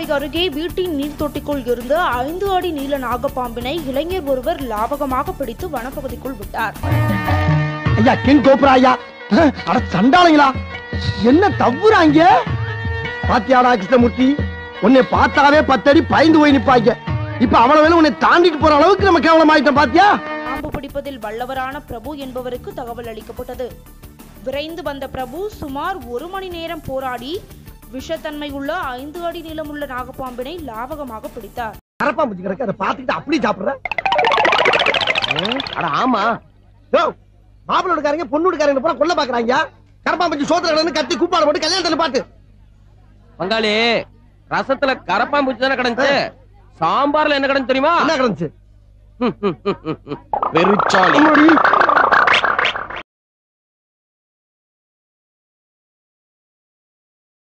அருகே வீட்டின் நீர் தொட்டிக்குள் இருந்த 5 அடி நீள நாகப்பாம்பினை இளைஞர் ஒருவர் லாபகமாக பிடித்து வனப்பகுதிக்குள் விட்டார். ஐயா கிங் கோப்ரா ஐயா, அட சண்டாளங்களா, என்ன தவ்வுறாங்க பாத்தியாடா கிருஷ்ணமூர்த்தி? உன்னை பார்த்தாவே 10 அடி பயந்து போய் நிப்பாங்க. இப்ப அவ்வளவு உன்னை தாண்டிட்டு போற அளவுக்கு நம்ம கேவலமாயிட்டோம் பாத்தியா? பாம்பு பிடிப்பதில் வல்லவரான பிரபு என்பவருக்கு தகவல் அளிக்கப்பட்டது. விரைந்து வந்த பிரபு சுமார் 1 மணி நேரம் போராடி விஷத்தன்மை உள்ள 5 அடி நீளமுள்ள நாகப்பாம்பினை லாபகமாக பிடித்தார். கரப்பாம்பூச்சி கிடக்கு, அதை பார்த்துக்கிட்டு அப்படி சாப்பிடுற. அட ஆமா, மாப்பிள்ளோடுக்காரங்க பொண்ணுடுக்காரங்க பூரா கொல்ல பாக்குறாங்க. கரப்பாம்பூச்சி சோத்துல கத்தி கூப்பாடு போட்டு கல்யாணத்துல பாட்டு. பங்காளி, ரசத்துல கரப்பாம்பூச்சி தானே கிடந்துச்சு, சாம்பார்ல என்ன கிடந்து தெரியுமா? என்ன கிடந்துச்சு? பெருச்சாளி.